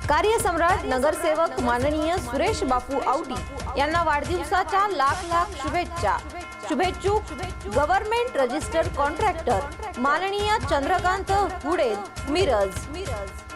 कार्यसम्राट नगरसेवक माननीय सुरेश बापू औटी यांना वाढदिवसाच्या लाख लाख शुभेच्छा। शुभेच्छुक गव्हर्नमेंट रजिस्टर्ड कॉन्ट्रॅक्टर माननीय चंद्रकांत हुडे मिरज।